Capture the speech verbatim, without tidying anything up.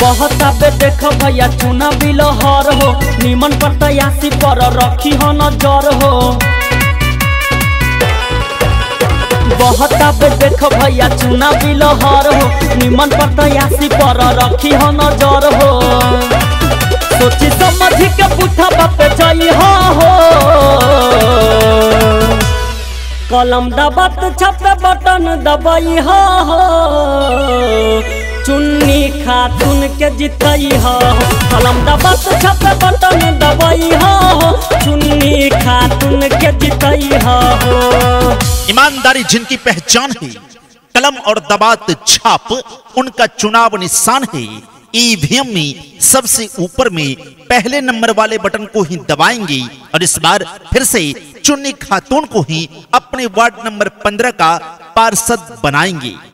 बहुत आबे देखो भैया चुना बिलहर हो, निमन पर तयासी पर रखी हो नजर हो। बहुत आबे देखो भैया चुना बिलहर हो, निमन पर तयासी पर रखी हो नजर हो। सोची समझी के पुठा बापे जाई हो, कलम दबात छपे बटन दबाई हो, चुन्नी खातून के जितई हो। कलम दबात छपे बटन दबाई हो, चुन्नी खातून के जितई हो। ईमानदारी जिनकी पहचान है, कलम और दबात छाप उनका चुनाव निशान है। ईवीएम में सबसे ऊपर में पहले नंबर वाले बटन को ही दबाएंगे और इस बार फिर से चुन्नी खातून को ही अपने वार्ड नंबर पंद्रह का पार्षद बनाएंगे।